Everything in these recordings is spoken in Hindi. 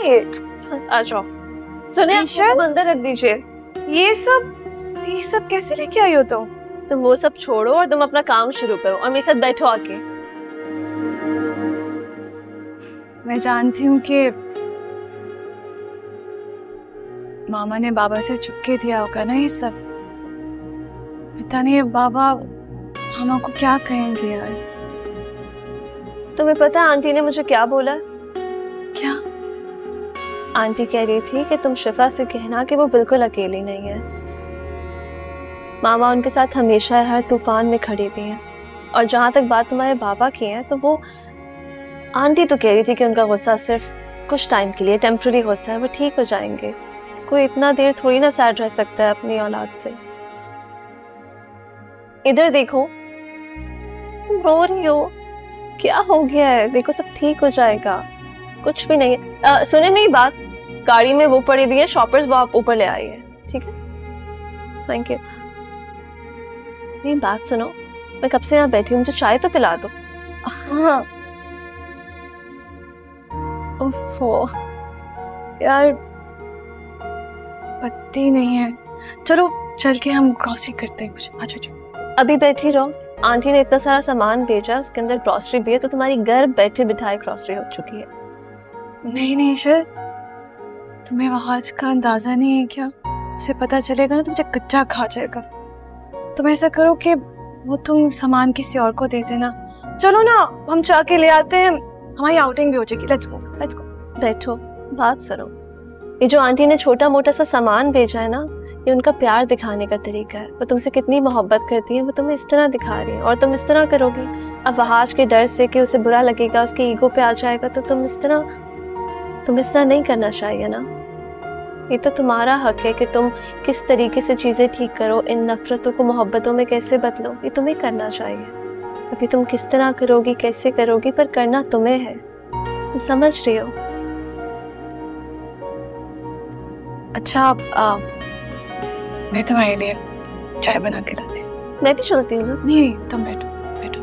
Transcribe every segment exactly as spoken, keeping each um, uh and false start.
ये? आ जाओ। सुने, आप अंदर रख दीजिए। ये सब ये सब कैसे लेके आई हो तुम? तुम वो सब छोड़ो और तुम अपना काम शुरू करो और मेरे साथ बैठो आके। मैं जानती हूँ कि मामा ने बाबा से चुपके दिया होगा ना ये सब। पता नहीं बाबा मामा को क्या कहेंगे यार। तुम्हें पता है आंटी ने मुझे क्या बोला? क्या? आंटी कह रही थी कि तुम शिफा से कहना कि वो बिल्कुल अकेली नहीं है। मामा उनके साथ हमेशा हर तूफान में खड़े भी हैं। और जहाँ तक बात तुम्हारे बाबा की है तो वो आंटी तो कह रही थी कि उनका गुस्सा सिर्फ कुछ टाइम के लिए टेम्पररी गुस्सा है, वो ठीक हो जाएंगे। कोई इतना देर थोड़ी ना सैड रह सकता है अपनी औलाद से। इधर देखो, तुम रो रही हो, क्या हो गया है? देखो सब ठीक हो जाएगा, कुछ भी नहीं है। आ, सुने मेरी बात, गाड़ी में वो पड़ी भी है शॉपर्स, वो आप ऊपर ले आइए, ठीक है? Thank you. मेरी बात सुनो, मैं कब से यहाँ बैठी हूँ, मुझे चाय तो पिला दो। हाँ। उफ़ो, यार पत्ती नहीं है। चलो चल के हम ग्रोसरी करते हैं कुछ। अच्छा चलो अभी बैठी रहो, आंटी ने इतना सारा सामान भेजा, उसके अंदर ग्रोसरी भी है, तो तुम्हारी घर बैठे बिठाए ग्रोसरी हो चुकी है। नहीं नहीं ईशर, तुम्हें वहाज का अंदाजा नहीं है क्या? उसे पता चलेगा ना तो मुझे कच्चा खा जाएगा। तुम ऐसा करो कि वो तुम सामान किसी और को दे देना। चलो ना हम चाह के ले आते हैं, हमारी आउटिंग भी हो जाएगी। Let's go let's go. बैठो, बात सुनो। ये जो आंटी ने छोटा मोटा सा सामान भेजा है ना, ये उनका प्यार दिखाने का तरीका है। वो तुमसे कितनी मोहब्बत करती है, वो तुम्हें इस तरह दिखा रही है और तुम इस तरह करोगी। अब वहाज के डर से कि उसे बुरा लगेगा, उसके ईगो पे आ जाएगा, तो तुम इस तरह तुम इस तरह नहीं करना चाहिए ना। ये तो तुम्हारा हक है कि तुम किस तरीके से चीज़ें ठीक करो, इन नफरतों को मोहब्बतों में कैसे बदलो, ये तुम्हें करना चाहिए। अभी तुम किस तरह करोगी, कैसे करोगी, पर करना तुम्हें है। तुम समझ रही हो? अच्छा आ, मैं तुम्हारे लिए चाय बना के लाती हूँ। मैं भी चलती हूँ। नहीं नहीं तुम बैठो बैठो।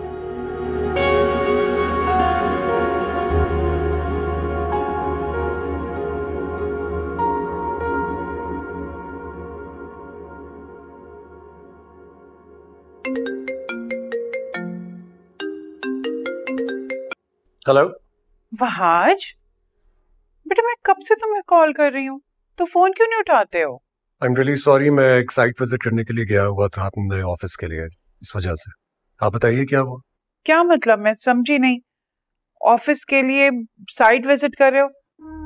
हेलो वहाज, बेटा मैं कब से तुम्हें कॉल कर रही हूँ, तो फोन क्यों नहीं उठाते हो? आई एम रियली सॉरी, मैं एक साइट विजिट करने के लिए गया हुआ था अपने ऑफिस के लिए, इस वजह से। आप बताइए क्या हुआ? क्या मतलब, मैं समझी नहीं। ऑफिस के लिए साइट विजिट कर रहे हो?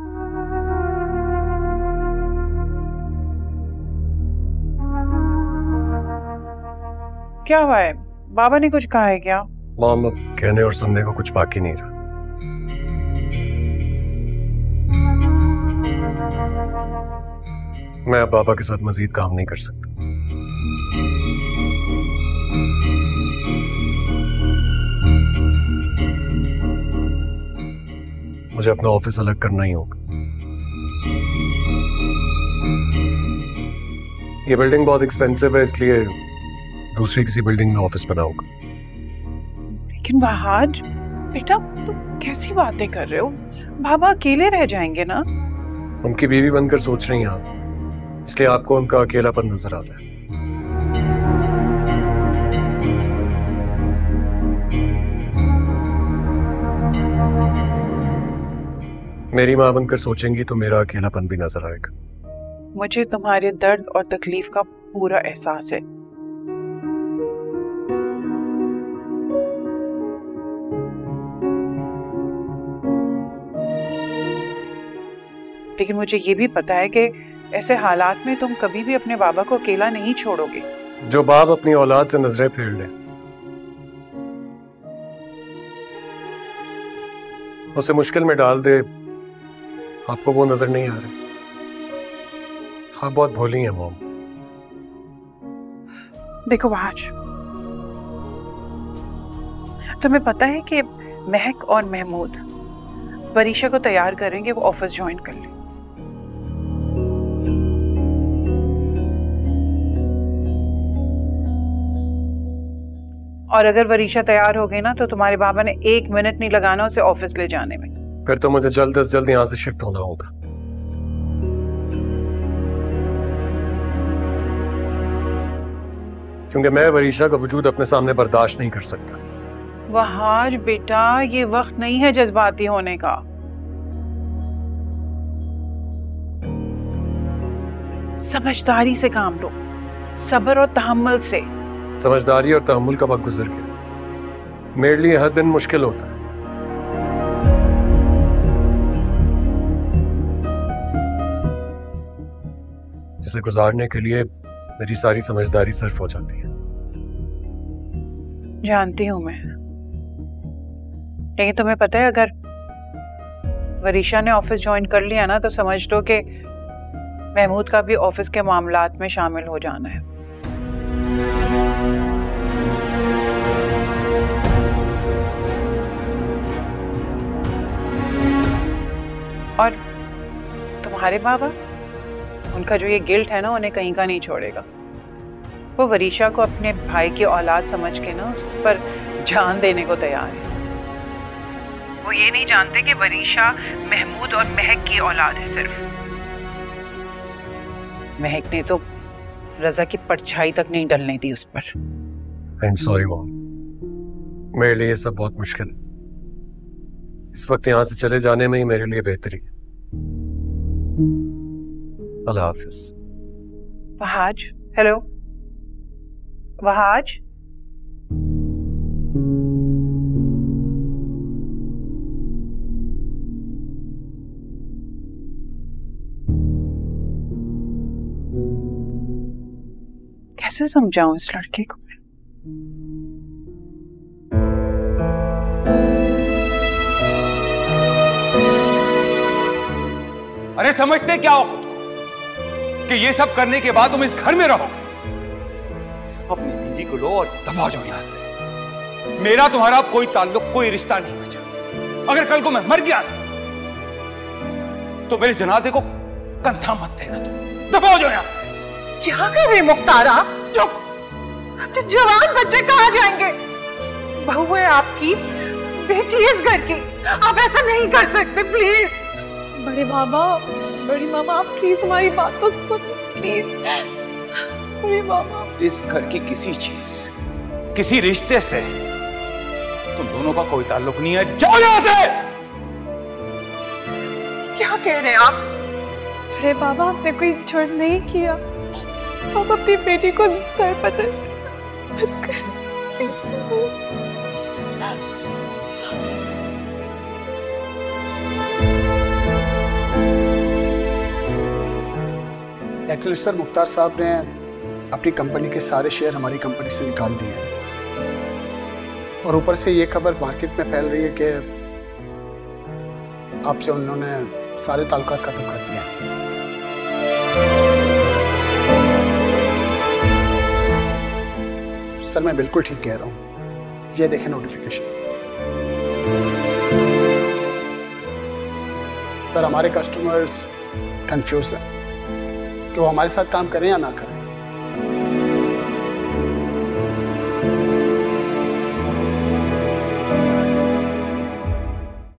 क्या हुआ है? बाबा ने कुछ कहा है क्या? मॉम, अब कहने और सुनने को कुछ बाकी नहीं रहा। मैं अब बाबा के साथ मजीद काम नहीं कर सकता। मुझे अपना ऑफिस अलग करना ही होगा। ये बिल्डिंग बहुत एक्सपेंसिव है, इसलिए दूसरी किसी बिल्डिंग में ऑफिस बनाऊंगा। लेकिन वहाज बेटा, तुम कैसी बातें कर रहे हो? बाबा अकेले रह जाएंगे ना। उनकी बीवी बनकर सोच रही हैं आप, इसलिए आपको उनका अकेलापन नजर आ रहा है। मेरी मां बनकर सोचेंगी तो मेरा अकेलापन भी नजर आएगा। मुझे तुम्हारे दर्द और तकलीफ का पूरा एहसास है। लेकिन मुझे ये भी पता है कि ऐसे हालात में तुम कभी भी अपने बाबा को अकेला नहीं छोड़ोगे। जो बाप अपनी औलाद से नजरें फेर ले, उसे मुश्किल में डाल दे, आपको वो नजर नहीं आ रहे? आप बहुत भोली हैं मॉम। देखो वहाज, तुम्हें पता है कि महक और महमूद वरीशा को तैयार करेंगे वो ऑफिस ज्वाइन कर ले। और अगर वरीशा तैयार हो गई ना तो तुम्हारे बाबा ने एक मिनट नहीं लगाना उसे ऑफिस ले जाने में। फिर तो मुझे जल्द से जल्द यहाँ से शिफ्ट होना होगा। क्योंकि मैं वरीशा का वजूद अपने सामने बर्दाश्त नहीं कर सकता। वहाज बेटा, ये वक्त नहीं है जज्बाती होने का। समझदारी से काम लो, सब्र और तहम्मुल से। समझदारी और तहम्मुल का वक्त गुजर गया। मेरे लिए हर दिन मुश्किल होता है। जिसे गुजारने के लिए मेरी सारी समझदारी सिर्फ हो जाती है। जानती हूं मैं, लेकिन तुम्हें पता है अगर वरीशा ने ऑफिस ज्वाइन कर लिया ना तो समझ लो कि महमूद का भी ऑफिस के मामलात में शामिल हो जाना है। और तुम्हारे बाबा, उनका जो ये गिल्ट है ना, उन्हें कहीं का नहीं छोड़ेगा। वो वरीशा को अपने भाई की औलाद समझ के ना उस पर जान देने को तैयार है। वो ये नहीं जानते कि वरीशा महमूद और महक की औलाद है सिर्फ। महक ने तो रजा की परछाई तक नहीं डलने दी उस पर। आई एम सॉरी मॉम, मेरे लिए सब बहुत मुश्किल है। इस वक्त यहाँ से चले जाने में ही मेरे लिए बेहतरी है। अल्लाह हाफिज। वहाज, हेलो वहाज। कैसे समझाऊं इस लड़के को? अरे समझते क्या हो खुद को कि ये सब करने के बाद तुम इस घर में रहोगे? अपनी बीवी को लो और दबा जाओ यहां से। मेरा तुम्हारा कोई ताल्लुक, कोई रिश्ता नहीं बचा। अगर कल को मैं मर गया तो मेरे जनाजे को कंधा मत देना। तुम दबाओ जाओ यहां से। क्या कर रहे मुख्तारा? चुप। तो जवान बच्चे कहाँ जाएंगे? बहू है आपकी, बेटी है इस घर की। आप ऐसा नहीं कर सकते प्लीज। बड़े बाबा, बड़ी मामा, आप प्लीज हमारी बात तो सुनो प्लीज। बड़े बाबा, इस घर की किसी चीज, किसी रिश्ते से तुम दोनों का कोई ताल्लुक नहीं है। जाओ यहां से। क्या कह रहे हैं आप? अरे बाबा, आपने कोई जुर्म नहीं किया। आप अपनी बेटी को दरपदर मत करें प्लीज। एक्चुअली सर, मुख्तार साहब ने अपनी कंपनी के सारे शेयर हमारी कंपनी से निकाल दिए हैं और ऊपर से ये खबर मार्केट में फैल रही है कि आपसे उन्होंने सारे ताल्लुकात खत्म कर दिए हैं। सर, मैं बिल्कुल ठीक कह रहा हूँ। ये देखें नोटिफिकेशन। सर, हमारे कस्टमर्स कंफ्यूज हैं कि वो हमारे साथ काम करें या ना करें।